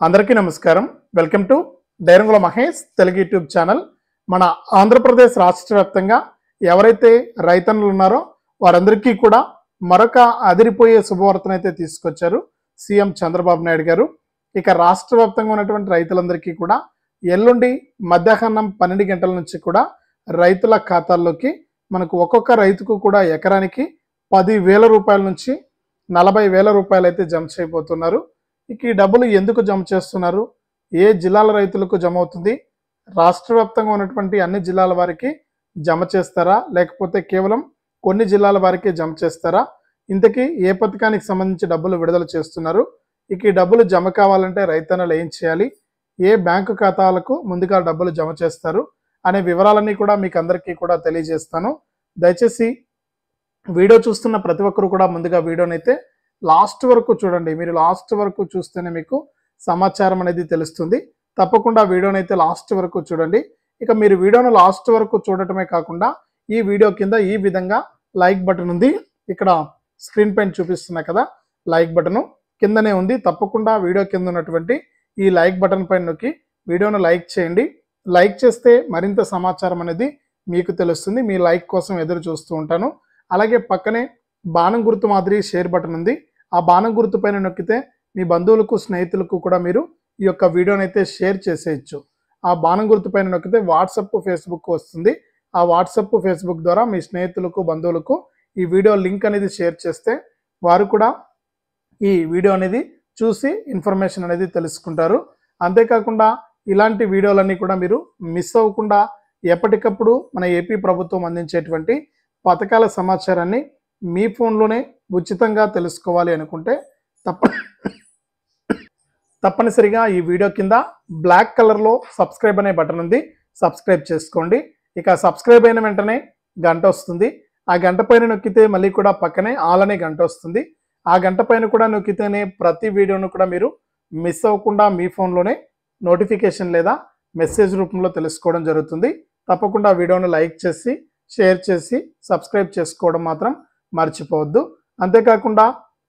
అందరికీ నమస్కారం. Welcome to డైరంగుల మహేష్ తెలుగు యూట్యూబ్ ఛానల్. మన ఆంధ్రప్రదేశ్ రాష్ట్ర వ్యాప్తంగా ఎవరైతే రైతన్నులు ఉన్నారో వారందరికీ కూడా మరొక అదిరిపోయే శుభవార్తనైతే తీసుకొచ్చారు సీఎం చంద్రబాబు నాయుడు గారు. ఇక రాష్ట్ర వ్యాప్తంగా ఉన్నటువంటి రైతులందరికీ కూడా ఎల్లుండి మధ్యాహ్నం 12 గంటల నుంచి కూడా రైతుల ఖాతాల్లోకి మనకు ఒక్కొక్క రైతుకు కూడా ఎకరానికి 10,000 రూపాయల నుంచి 40,000 రూపాయలు అయితే జమ చేయబోతున్నారు. ఇక ఈ డబ్బులు ఎందుకు జమ చేస్తున్నారు, ఏ జిల్లాల రైతులకు జమ అవుతుంది, రాష్ట్ర వ్యాప్తంగా ఉన్నటువంటి అన్ని జిల్లాల వారికి జమ చేస్తారా, లేకపోతే కేవలం కొన్ని జిల్లాల వారికి జమ చేస్తారా, ఇంతకీ ఏ పథకానికి సంబంధించి డబ్బులు విడుదల చేస్తున్నారు, ఇక ఈ డబ్బులు జమ కావాలంటే రైతన్నలు ఏం చేయాలి, ఏ బ్యాంకు ఖాతాలకు ముందుగా డబ్బులు జమ చేస్తారు అనే వివరాలన్నీ కూడా మీకు అందరికీ కూడా తెలియజేస్తాను. దయచేసి వీడియో చూస్తున్న ప్రతి ఒక్కరు కూడా ముందుగా వీడియోనైతే లాస్ట్ వరకు చూడండి. మీరు లాస్ట్ వరకు చూస్తేనే మీకు సమాచారం అనేది తెలుస్తుంది. తప్పకుండా వీడియోనైతే లాస్ట్ వరకు చూడండి. ఇక మీరు వీడియోను లాస్ట్ వరకు చూడటమే కాకుండా ఈ వీడియో కింద ఈ విధంగా లైక్ బటన్ ఉంది. ఇక్కడ స్క్రీన్ పైన చూపిస్తున్నా కదా, లైక్ బటన్ కిందనే ఉంది. తప్పకుండా వీడియో కింద ఉన్నటువంటి ఈ లైక్ బటన్ పైన నొక్కి వీడియోను లైక్ చేయండి. లైక్ చేస్తే మరింత సమాచారం అనేది మీకు తెలుస్తుంది. మీ లైక్ కోసం ఎదురు చూస్తూ ఉంటాను. అలాగే పక్కనే బాణం గుర్తు మాదిరి షేర్ బటన్ ఉంది. ఆ బాణం గుర్తు పైన నొక్కితే మీ బంధువులకు స్నేహితులకు కూడా మీరు ఈ యొక్క వీడియోని అయితే షేర్ చేసేయచ్చు. ఆ బాణం గుర్తు పైన నొక్కితే వాట్సాప్ ఫేస్బుక్ వస్తుంది. ఆ వాట్సాప్ ఫేస్బుక్ ద్వారా మీ స్నేహితులకు బంధువులకు ఈ వీడియో లింక్ అనేది షేర్ చేస్తే వారు కూడా ఈ వీడియో అనేది చూసి ఇన్ఫర్మేషన్ అనేది తెలుసుకుంటారు. అంతేకాకుండా ఇలాంటి వీడియోలన్నీ కూడా మీరు మిస్ అవ్వకుండా ఎప్పటికప్పుడు మన ఏపీ ప్రభుత్వం అందించేటువంటి పథకాల సమాచారాన్ని మీ ఫోన్లోనే ఉచితంగా తెలుసుకోవాలి అనుకుంటే తప్పనిసరిగా ఈ వీడియో కింద బ్లాక్ కలర్లో సబ్స్క్రైబ్ అనే బటన్ ఉంది. సబ్స్క్రైబ్ చేసుకోండి. ఇక సబ్స్క్రైబ్ అయిన వెంటనే గంట వస్తుంది. ఆ గంట పైన నొక్కితే మళ్ళీ కూడా పక్కనే ఆల్ అనే గంట వస్తుంది. ఆ గంట పైన కూడా నొక్కితేనే ప్రతి వీడియోను కూడా మీరు మిస్ అవ్వకుండా మీ ఫోన్లోనే నోటిఫికేషన్ లేదా మెసేజ్ రూపంలో తెలుసుకోవడం జరుగుతుంది. తప్పకుండా వీడియోను లైక్ చేసి షేర్ చేసి సబ్స్క్రైబ్ చేసుకోవడం మాత్రం మర్చిపోవద్దు. అంతేకాకుండా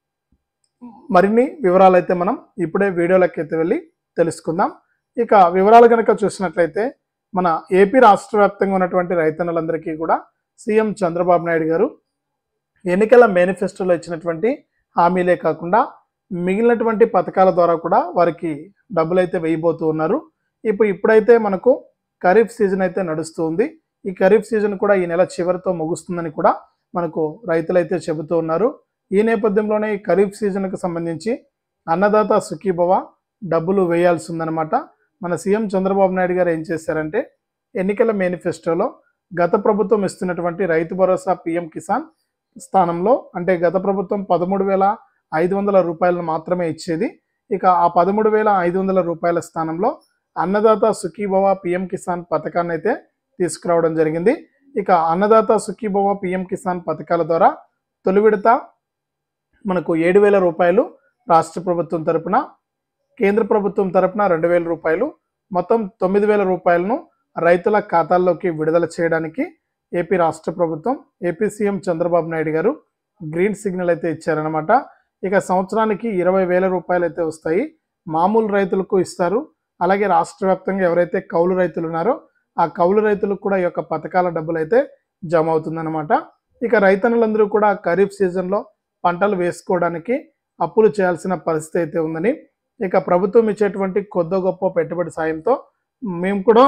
మరిన్ని వివరాలు అయితే మనం ఇప్పుడే వీడియోలోకి అయితే వెళ్ళి తెలుసుకుందాం. ఇక వివరాలు కనుక చూసినట్లయితే మన ఏపీ రాష్ట్ర వ్యాప్తంగా ఉన్నటువంటి రైతన్నులందరికీ కూడా సీఎం చంద్రబాబు నాయుడు గారు ఎన్నికల మేనిఫెస్టోలో ఇచ్చినటువంటి హామీలే కాకుండా మిగిలినటువంటి పథకాల ద్వారా కూడా వారికి డబ్బులు అయితే వేయబోతూ ఉన్నారు. ఇప్పుడైతే మనకు ఖరీఫ్ సీజన్ అయితే నడుస్తూ ఉంది. ఈ ఖరీఫ్ సీజన్ కూడా ఈ నెల చివరితో ముగుస్తుందని కూడా మనకు రైతులైతే చెబుతూ ఉన్నారు. ఈ నేపథ్యంలోనే ఈ ఖరీఫ్ సీజన్కు సంబంధించి అన్నదాత సుఖీభవ డబ్బులు వేయాల్సి ఉందన్నమాట. మన సీఎం చంద్రబాబు నాయుడు గారు ఏం చేశారంటే ఎన్నికల మేనిఫెస్టోలో గత ప్రభుత్వం ఇస్తున్నటువంటి రైతు భరోసా పీఎం కిసాన్ స్థానంలో, అంటే గత ప్రభుత్వం 13,500 రూపాయలను మాత్రమే ఇచ్చేది. ఇక ఆ 13,500 రూపాయల స్థానంలో అన్నదాత సుఖీభవ పీఎం కిసాన్ పథకాన్ని అయితే తీసుకురావడం జరిగింది. ఇక అన్నదాత సుఖీభవ పీఎం కిసాన్ పథకాల ద్వారా తొలి విడత మనకు 7,000 రూపాయలు రాష్ట్ర ప్రభుత్వం తరపున, కేంద్ర ప్రభుత్వం తరపున 2,000 రూపాయలు, మొత్తం 9,000 రూపాయలను రైతుల ఖాతాల్లోకి విడుదల చేయడానికి ఏపీ రాష్ట్ర ప్రభుత్వం, ఏపీ సీఎం చంద్రబాబు నాయుడు గారు గ్రీన్ సిగ్నల్ అయితే ఇచ్చారనమాట. ఇక సంవత్సరానికి 20,000 రూపాయలు అయితే వస్తాయి. మామూలు రైతులకు ఇస్తారు. అలాగే రాష్ట్ర వ్యాప్తంగా ఎవరైతే కౌలు రైతులు ఉన్నారో ఆ కౌలు రైతులకు కూడా ఈ యొక్క పథకాల డబ్బులు అయితే జమ అవుతుందన్నమాట. ఇక రైతన్నులందరూ కూడా ఖరీఫ్ సీజన్లో పంటలు వేసుకోవడానికి అప్పులు చేయాల్సిన పరిస్థితి అయితే ఉందని, ఇక ప్రభుత్వం ఇచ్చేటువంటి కొద్ది గొప్ప పెట్టుబడి సాయంతో మేము కూడా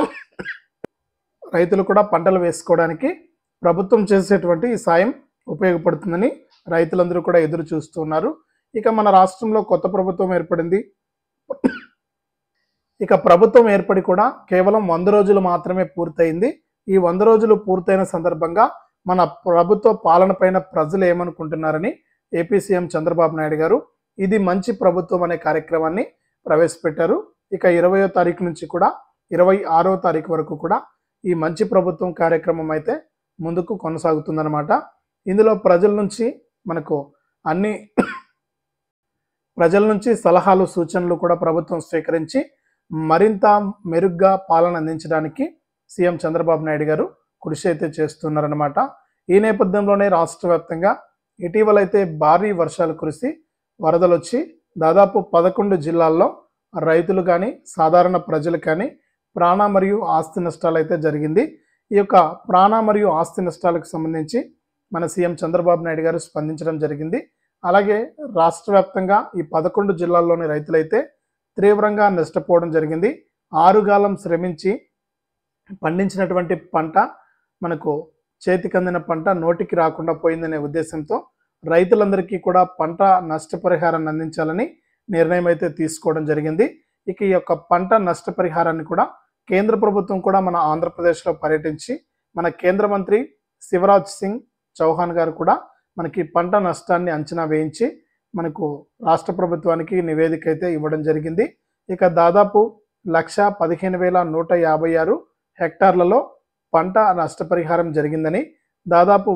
రైతులు కూడా పంటలు వేసుకోవడానికి ప్రభుత్వం చేసేటువంటి ఈ సాయం ఉపయోగపడుతుందని రైతులందరూ కూడా ఎదురు చూస్తున్నారు. ఇక మన రాష్ట్రంలో కొత్త ప్రభుత్వం ఏర్పడింది. ఇక ప్రభుత్వం ఏర్పడి కూడా కేవలం 100 రోజులు మాత్రమే పూర్తయింది. ఈ 100 రోజులు పూర్తయిన సందర్భంగా మన ప్రభుత్వ పాలన పైన ప్రజలు ఏమనుకుంటున్నారని ఏపీ సీఎం చంద్రబాబు నాయుడు గారు ఇది మంచి ప్రభుత్వం అనే కార్యక్రమాన్ని ప్రవేశపెట్టారు. ఇక 20వ తారీఖు నుంచి కూడా 26వ తారీఖు వరకు కూడా ఈ మంచి ప్రభుత్వం కార్యక్రమం అయితే ముందుకు కొనసాగుతుందన్నమాట. ఇందులో ప్రజల నుంచి సలహాలు సూచనలు కూడా ప్రభుత్వం స్వీకరించి మరింత మెరుగ్గా పాలన అందించడానికి సీఎం చంద్రబాబు నాయుడు గారు కృషి అయితే చేస్తున్నారన్నమాట. ఈ నేపథ్యంలోనే రాష్ట్ర వ్యాప్తంగా ఇటీవలైతే భారీ వర్షాలు కురిసి వరదలు వచ్చి దాదాపు 11 జిల్లాల్లో రైతులు కానీ సాధారణ ప్రజలు కానీ ప్రాణ మరియు ఆస్తి నష్టాలు అయితే జరిగింది. ఈ యొక్క ప్రాణ మరియు ఆస్తి నష్టాలకు సంబంధించి మన సీఎం చంద్రబాబు నాయుడు గారు స్పందించడం జరిగింది. అలాగే రాష్ట్ర వ్యాప్తంగా ఈ 11 జిల్లాల్లోని రైతులైతే తీవ్రంగా నష్టపోవడం జరిగింది. ఆరుగాలం శ్రమించి పండించినటువంటి పంట మనకు చేతికందిన పంట నోటికి రాకుండా పోయిందనే ఉద్దేశంతో రైతులందరికీ కూడా పంట నష్టపరిహారాన్ని అందించాలని నిర్ణయం అయితే తీసుకోవడం జరిగింది. ఇక ఈ యొక్క పంట నష్టపరిహారాన్ని కూడా కేంద్ర ప్రభుత్వం కూడా మన ఆంధ్రప్రదేశ్లో పర్యటించి మన కేంద్ర మంత్రి శివరాజ్ సింగ్ చౌహాన్ గారు కూడా మనకి పంట నష్టాన్ని అంచనా వేయించి మనకు రాష్ట్ర ప్రభుత్వానికి నివేదిక అయితే ఇవ్వడం జరిగింది. ఇక దాదాపు 1,15,156 హెక్టార్లలో పంట నష్టపరిహారం జరిగిందని, దాదాపు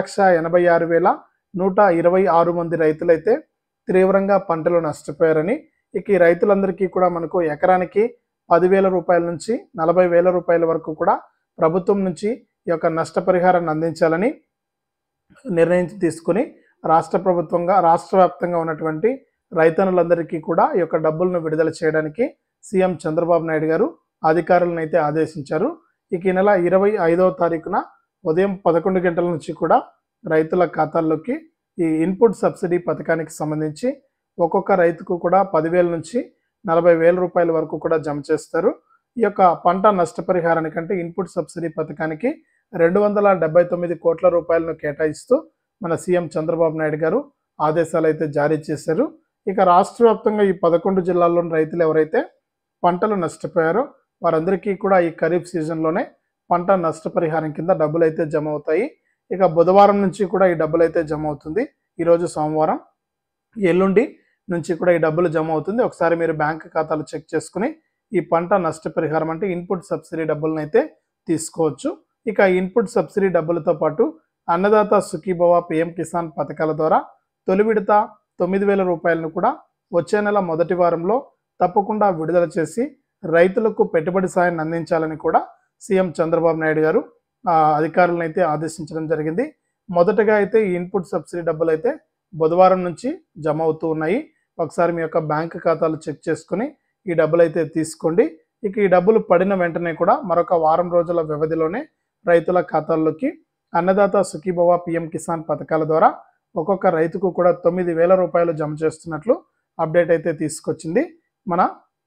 1,86,126 మంది రైతులైతే తీవ్రంగా పంటలు నష్టపోయారని, ఇక ఈ రైతులందరికీ కూడా మనకు ఎకరానికి 10,000 రూపాయల నుంచి 40,000 రూపాయల వరకు కూడా ప్రభుత్వం నుంచి ఈ యొక్క నష్టపరిహారాన్ని అందించాలని నిర్ణయం తీసుకుని రాష్ట్ర వ్యాప్తంగా ఉన్నటువంటి రైతన్నులందరికీ కూడా ఈ యొక్క డబ్బులను విడుదల చేయడానికి సీఎం చంద్రబాబు నాయుడు గారు అధికారులను అయితే ఆదేశించారు. ఇక ఈ నెల 25వ తారీఖున ఉదయం 11 గంటల నుంచి కూడా రైతుల ఖాతాల్లోకి ఈ ఇన్పుట్ సబ్సిడీ పథకానికి సంబంధించి ఒక్కొక్క రైతుకు కూడా 10,000 నుంచి 40,000 రూపాయల వరకు కూడా జమ చేస్తారు. ఈ యొక్క పంట నష్టపరిహారానికంటే ఇన్పుట్ సబ్సిడీ పథకానికి 279 కోట్ల రూపాయలను కేటాయిస్తూ మన సీఎం చంద్రబాబు నాయుడు గారు ఆదేశాలు అయితే జారీ చేశారు. ఇక రాష్ట్ర వ్యాప్తంగా ఈ 11 జిల్లాల్లోని రైతులు ఎవరైతే పంటలు నష్టపోయారో వారందరికీ కూడా ఈ ఖరీఫ్ సీజన్లోనే పంట నష్టపరిహారం కింద డబ్బులు అయితే జమ అవుతాయి. ఇక బుధవారం నుంచి కూడా ఈ డబ్బులు అయితే జమ అవుతుంది. ఈరోజు సోమవారం, ఎల్లుండి నుంచి కూడా ఈ డబ్బులు జమ అవుతుంది. ఒకసారి మీరు బ్యాంక్ ఖాతాలు చెక్ చేసుకుని ఈ పంట నష్టపరిహారం అంటే ఇన్పుట్ సబ్సిడీ డబ్బులను అయితే తీసుకోవచ్చు. ఇక ఇన్పుట్ సబ్సిడీ డబ్బులతో పాటు అన్నదాత సుఖీభవ, పిఎం కిసాన్ పథకాల ద్వారా తొలి విడత 9,000 రూపాయలను కూడా వచ్చే నెల మొదటి వారంలో తప్పకుండా విడుదల చేసి రైతులకు పెట్టుబడి సాయాన్ని అందించాలని కూడా సీఎం చంద్రబాబు నాయుడు గారు అధికారులను అయితే ఆదేశించడం జరిగింది. మొదటగా అయితే ఈ ఇన్పుట్ సబ్సిడీ డబ్బులు అయితే బుధవారం నుంచి జమ అవుతూ ఉన్నాయి. ఒకసారి మీ యొక్క బ్యాంక్ ఖాతాలు చెక్ చేసుకుని ఈ డబ్బులు అయితే తీసుకోండి. ఇక ఈ డబ్బులు పడిన వెంటనే కూడా మరొక వారం రోజుల వ్యవధిలోనే రైతుల ఖాతాల్లోకి అన్నదాత సుఖీభవ, పిఎం కిసాన్ పథకాల ద్వారా ఒక్కొక్క రైతుకు కూడా 9,000 రూపాయలు జమ చేస్తున్నట్లు అప్డేట్ అయితే తీసుకొచ్చింది మన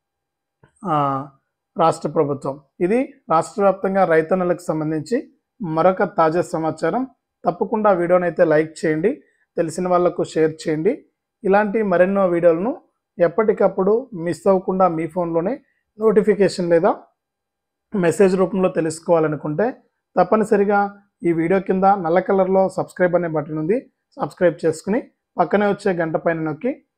రాష్ట్ర ప్రభుత్వం. ఇది రాష్ట్ర వ్యాప్తంగా రైతన్నలకు సంబంధించి మరొక తాజా సమాచారం. తప్పకుండా వీడియోని అయితే లైక్ చేయండి, తెలిసిన వాళ్ళకు షేర్ చేయండి. ఇలాంటి మరెన్నో వీడియోలను ఎప్పటికప్పుడు మిస్ అవ్వకుండా మీ ఫోన్లోనే నోటిఫికేషన్ లేదా మెసేజ్ రూపంలో తెలుసుకోవాలనుకుంటే తప్పనిసరిగా ఈ వీడియో కింద నల్ల కలర్లో సబ్స్క్రైబ్ అనే బటన్ ఉంది. సబ్స్క్రైబ్ చేసుకుని పక్కనే వచ్చే గంట పైన నొక్కి